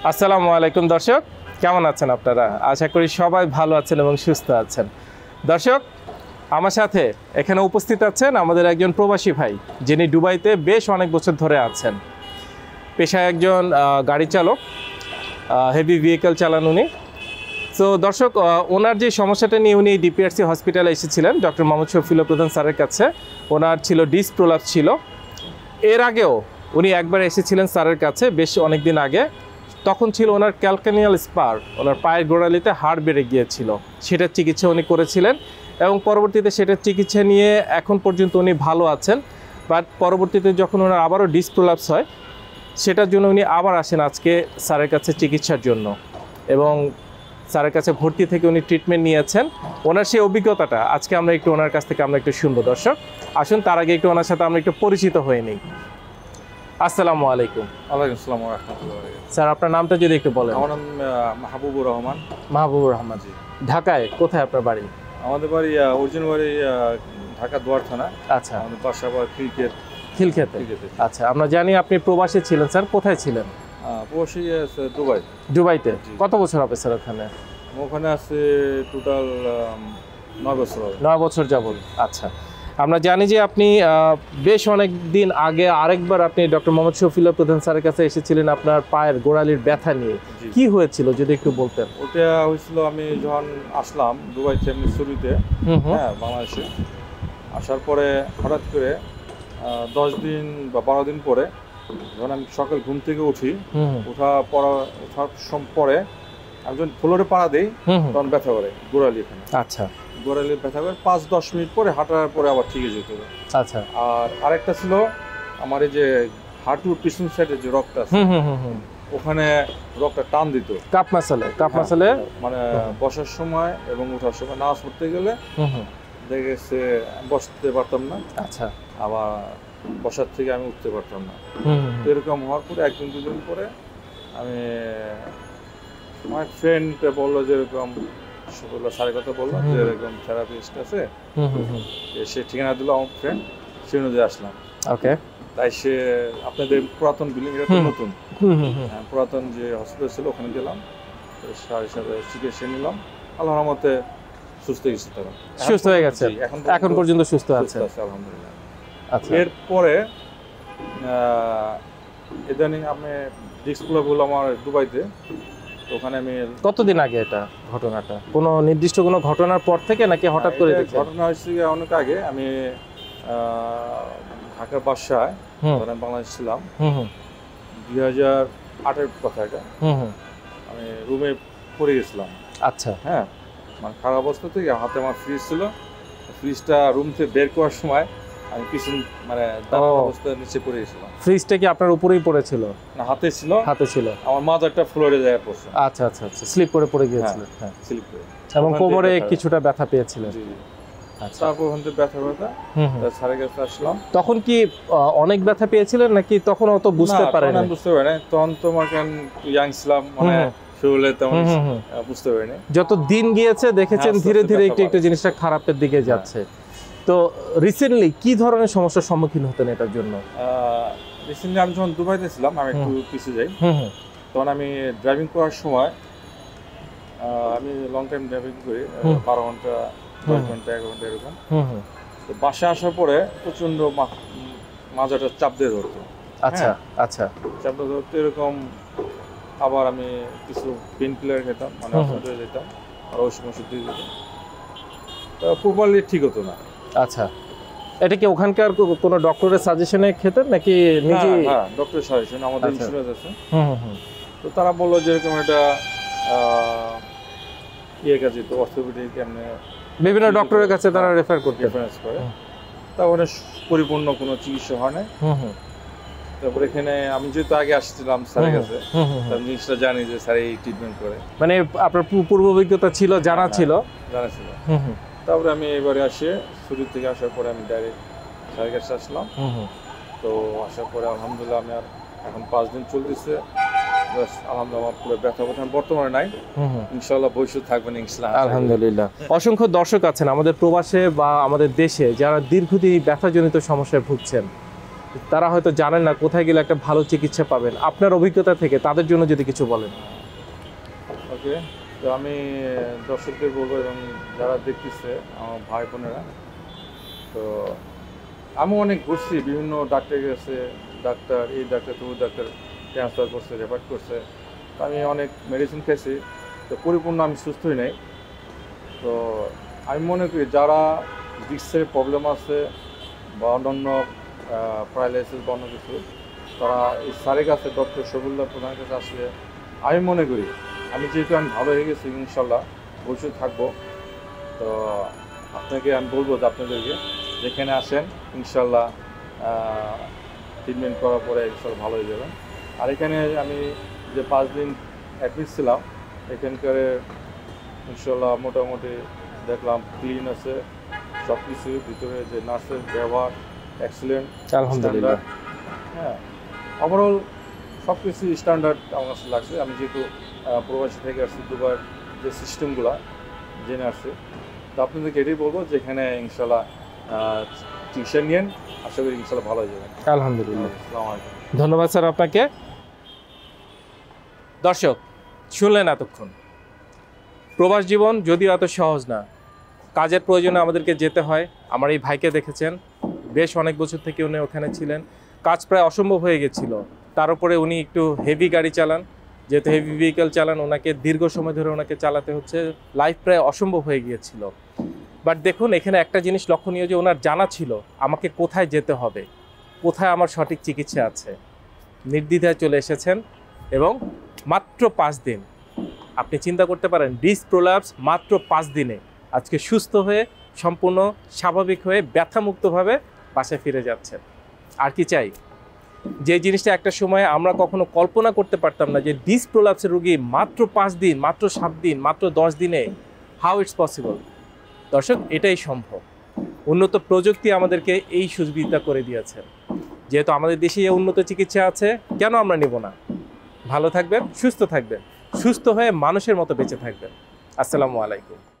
আসসালামু আলাইকুম দর্শক, কেমন আছেন আপনারা? আশা করি সবাই ভালো আছেন এবং সুস্থ আছেন। দর্শক, আমার সাথে এখানে উপস্থিত আছেন আমাদের একজন প্রবাসী ভাই, যিনি দুবাইতে বেশ অনেক বছর ধরে আছেন। পেশায় একজন গাড়ি চালক, হেভি ভেহিকেল চালান উনি। তো দর্শক, ওনার যে সমস্যাটা নিয়ে উনি ডিপিআরসি হসপিটালে এসেছিলেন ডক্টর মোহাম্মদ শফিউল্লাহ প্রধান স্যারের কাছে। ওনার ছিল ডিস্ক প্রলাপস ছিল। এর আগেও উনি একবার এসেছিলেন স্যারের কাছে বেশ অনেক দিন আগে। তখন ছিল ওনার ক্যালকানিয়াল স্পার, ওনার পায়ের গোড়ালিতে হাড় বেড়ে গিয়েছিল, সেটার চিকিৎসা উনি করেছিলেন এবং পরবর্তীতে সেটার চিকিৎসা নিয়ে এখন পর্যন্ত উনি ভালো আছেন। বাট পরবর্তীতে যখন ওনার আবারও ডিস্ক প্রলাপস হয়, সেটার জন্য উনি আবার আসেন আজকে স্যারের কাছে চিকিৎসার জন্য এবং স্যারের কাছে ভর্তি থেকে উনি ট্রিটমেন্ট নিয়েছেন। ওনার সেই অভিজ্ঞতাটা আজকে আমরা একটু ওনার কাছ থেকে আমরা একটু শুনবো। দর্শক আসুন, তার আগে একটু ওনার সাথে আমরা একটু পরিচিত হয়ে নিই। আসসালামু আলাইকুম। ওয়ালাইকুম আসসালাম ওয়া রাহমাতুল্লাহ। স্যার, আপনার নামটা যদি একটু বলেন। আমার নাম মাহবুবুর রহমান। মাহবুবুর রহমান জি। ঢাকায় কোথায় আপনার বাড়ি? আমাদের বাড়ি অরিজিনাল বাড়ি ঢাকা দুয়ার থানা। আচ্ছা, আমাদের বাসা আবার খিলক্ষেতে। আচ্ছা, আমরা জানি আপনি প্রবাসী ছিলেন। স্যার, কোথায় ছিলেন? প্রবাসী দুবাই। দুবাইতে কত বছর হবে স্যার ওখানে? ওখানে আছে টোটাল 9 বছর হবে। 9 বছর যাবত। আচ্ছা, আমরা জানি যে আপনি বেশ অনেক দিন আগে আরেকবার আপনি ডক্টর মোহাম্মদ শফিউল্লাহ প্রধান স্যারের কাছে এসেছিলেন আপনার পায়ের গোড়ালির ব্যথা নিয়ে। কি হয়েছিল যদি একটু বলতেন? ওটা হয়েছিল আমি যখন আসলাম দুবাই থেকে শুরুতে, হ্যাঁ, বাংলাদেশে আসার পরে হঠাৎ করে 10 দিন বা 12 দিন পরে যখন আমি সকাল ঘুম থেকে উঠি, ওঠার পরে আমি যখন ফ্লোরে পাড়া দিই তখন ব্যথা করে গোড়ালি এখানে। আচ্ছা, গোড়ালি ব্যথা করে 5-10 মিনিট পরে হাঁটার পরে আবার ঠিক হয়ে যেত। আচ্ছা, আর আরেকটা ছিল আমার এই যে হাঁটুর পিছন সাইডে যে রক্তটা আছে ওখানে রক্তটা টান দিত। কাপ মাসালে মানে বসার সময় এবং ওঠার সময় নামাজ পড়তে গেলে দেখেছে বসতে পারতাম না। আচ্ছা, আবার বসার থেকে আমি উঠতে পারতাম না। তো এরকম হওয়ার পরে 1-2 দিন পরে আমি আমার ফ্রেন্ড বললো যে এরকম স্যারের কথা বললো যে এরকম থেরাপিস্ট আছে, সে ঠিকানা দিল আমার ফ্রেন্ড, সে অনুযায়ী আসলাম। ওকে, তাই সে আপনাদের পুরাতন বিল্ডিং, এটা তো নতুন, পুরাতন যে হসপিটাল ছিল ওখানে গেলাম, স্যারের সাথে চিকিৎসা নিলাম। আল্লাহর রহমতে সুস্থ হয়েছে, তখন সুস্থ হয়ে গেছে, এখন পর্যন্ত সুস্থ আছে আলহামদুলিল্লাহ। আচ্ছা, এরপরে ইদানিং আমি ডিস্ক প্রলাপ হলো আমার দুবাইতে। ওখানে আমি কতদিন আগে এটা ঘটনাটা? কোনো নির্দিষ্ট কোনো ঘটনার পর থেকে নাকি হঠাৎ করে? ঘটনা হয়েছে অনেক আগে। আমি ঢাকার বাসায় বাংলাদেশ ছিলাম, 2008-এর কথা এটা। আমি রুমে পড়ে গেছিলাম। আচ্ছা, হ্যাঁ, মানে খারাপ অবস্থা থেকে হাতে আমার ফ্রিজ ছিল, ফ্রিজটা রুম থেকে বের করার সময় আমি পিছন মানে দাঁড়ানো অবস্থায় নিচে পড়ে গেছিলাম। ফ্রিজটা কি আপনার উপরেই পড়েছিল? না, হাতে ছিল। আমার মাথাটা ফ্লোরে যায় পড়ছে। আচ্ছা, স্লিপ করে পড়ে গিয়েছিল। হ্যাঁ, স্লিপ করে, এবং কোমরে কিছুটা ব্যথা পেয়েছিলেন। আচ্ছা, তারপর ওখান থেকে ব্যথা স্যারের কাছে আসলাম। তখন কি অনেক ব্যথা পেয়েছিলেন নাকি তখন অত বুঝতে পারেননি? বুঝতে পারি না, তখন তোমার ইয়াং ছিলাম, মানে শুরুলে তেমন বুঝতে পারিনি। যত দিন গিয়েছে দেখেছেন ধীরে ধীরে একটু জিনিসটা খারাপের দিকে যাচ্ছে। তো রিসেন্টলি কি ধরনের সমস্যার সম্মুখীন হতেন এটার জন্য? রিসেন্টলি আমি যখন দুবাইতে ছিলাম, আমি একটু পিছিয়ে যাই, তখন আমি ড্রাইভিং করার সময় আমি লং টাইম ড্রাইভিং করি, 12 ঘন্টা 10 ঘন্টা 11 ঘন্টা এরকম। তো বাসায় আসার পরে প্রচন্ড মাজাটা চাপ দিয়ে ধরতো। আচ্ছা আচ্ছা, চাপ দিয়ে ধরতো এরকম। আবার আমি কিছু পেন কিলার খেতাম, মানে ওষুধ যেতাম, আর ওষুধ দিয়ে যেতাম, প্রপারলি ঠিক হতো না। আচ্ছা, এটা কি ওখানকার কোনো ডক্টরের সাজেশনে খেতেন নাকি নিজে? হ্যাঁ, ডক্টরের সাজেশন, আমাদের ইন্স্যুরেন্স আছে। তো তারা বললো যে এরকম একটা কাছে, তো অর্থোপেডিক এমনি বিভিন্ন ডক্টরের কাছে তারা রেফার করে। তারপরে পরিপূর্ণ কোনো চিকিৎসা হয় না। তারপরে এখানে আমি যেহেতু আগে আসছিলাম স্যারের কাছে, তার জিনিসটা জানি যে স্যার এই ট্রিটমেন্ট করে, মানে আপনার পূর্ব অভিজ্ঞতা ছিল, জানা ছিল। তারপরে আমি এবারে আসে শুরু থেকে আসার পরে আমি ডাইরেক্ট স্যারের কাছে আসলাম। তো আসার পরে আলহামদুলিল্লাহ আমি আর এখন 5 দিন চলতেছে, আলহামদুলিল্লাহ পুরো ব্যথা বর্তমানে নাই, ইনশাআল্লাহ ভবিষ্যৎ থাকবেন ইনশাআল্লাহ আলহামদুলিল্লাহ। অসংখ্য দর্শক আছেন আমাদের প্রবাসে বা আমাদের দেশে যারা দীর্ঘদিন ব্যথাজনিত সমস্যায় ভুগছেন, তারা হয়তো জানেন না কোথায় গেলে একটা ভালো চিকিৎসা পাবেন, আপনার অভিজ্ঞতা থেকে তাদের জন্য যদি কিছু বলেন। ওকে, তো আমি দর্শকদের বলবো এবং যারা দেখতেছে আমার ভাই বোনেরা, তো আমি অনেক ঘুরছি বিভিন্ন ডাক্তারের কাছে, ডাক্তার এই ডাক্তার তো ওই ডাক্তার ট্রান্সফার করছে, রেফার করছে, তো আমি অনেক মেডিসিন খেয়েছি, তো পরিপূর্ণ আমি সুস্থই নেই। তো আমি মনে করি যারা ডিস্কের প্রবলেম আছে বা অন্যান্য প্যারালাইসিস বা অন্য কিছু, তারা এই স্যারের কাছে, ডক্টর শফিউল্লাহ প্রধানের কাছে আসলে আমি মনে করি, আমি যেহেতু আমি ভালো হয়ে গেছি ইনশাল্লাহ, ভবিষ্যৎ থাকবো, তো আপনাকে আমি বলবো যে আপনাদেরকে যেখানে আসেন ইনশাল্লাহ ট্রিটমেন্ট করার পরে ইনশাল্লাহ ভালো হয়ে যাবেন। আর এখানে আমি যে 5 দিন অ্যাডমিট ছিলাম, এখানকার ইনশাল্লাহ মোটামুটি দেখলাম ক্লিন আছে সব কিছু, ভিতরে যে নার্সের ব্যবহার এক্সিলেন্ট, আলহামদুলিল্লাহ। হ্যাঁ, ওভারঅল সব কিছু স্ট্যান্ডার্ড আমার কাছে লাগছে। আমি যেহেতু প্রবাসী থেকে আসছি, দুবার যে সিস্টেমগুলো জেনে আসছি, তো আপনাদেরকে এটাই বলবো যে এখানে ইনশাল্লাহ চিকিৎসা নিয়েন, আশা করি ইনশাল্লাহ ভালো হয়ে যাবেন। আলহামদুলিল্লাহ, আসসালামু আলাইকুম। ধন্যবাদ স্যার আপনাকে। দর্শক শুনলেন এতক্ষণ, প্রবাস জীবন যদিও এত সহজ না, কাজের প্রয়োজনে আমাদেরকে যেতে হয়। আমার এই ভাইকে দেখেছেন, বেশ অনেক বছর থেকে উনি ওখানে ছিলেন, কাজ প্রায় অসম্ভব হয়ে গেছিল। তার উপরে উনি একটু হেভি গাড়ি চালান, যেহেতু হেভি ভেহিকেল চালান, ওনাকে দীর্ঘ সময় ধরে ওনাকে চালাতে হচ্ছে, লাইফ প্রায় অসম্ভব হয়ে গিয়েছিল। বাট দেখুন এখানে একটা জিনিস লক্ষণীয়, যে ওনার জানা ছিল আমাকে কোথায় যেতে হবে, কোথায় আমার সঠিক চিকিৎসা আছে। নির্দ্বিধায় চলে এসেছেন এবং মাত্র 5 দিন, আপনি চিন্তা করতে পারেন, ডিস্ক প্রোল্যাপস মাত্র 5 দিনে আজকে সুস্থ হয়ে, সম্পূর্ণ স্বাভাবিক হয়ে, ব্যথামুক্তভাবে বাসায় ফিরে যাচ্ছেন। আর কি চাই? যে জিনিসটা একটা সময় আমরা কখনো কল্পনা করতে পারতাম না, যে ডিস্ক প্রোল্যাপসের রোগী মাত্র 5 দিন, মাত্র 7 দিন, মাত্র 10 দিনে, হাউ ইটস পসিবল। দর্শক, এটাই সম্ভব। উন্নত প্রযুক্তি আমাদেরকে এই সুবিধা করে দিয়েছে। যেহেতু আমাদের দেশে এই উন্নত চিকিৎসা আছে, কেন আমরা নেব না? ভালো থাকবেন, সুস্থ থাকবেন, সুস্থ হয়ে মানুষের মতো বেঁচে থাকবেন। আসসালামু আলাইকুম।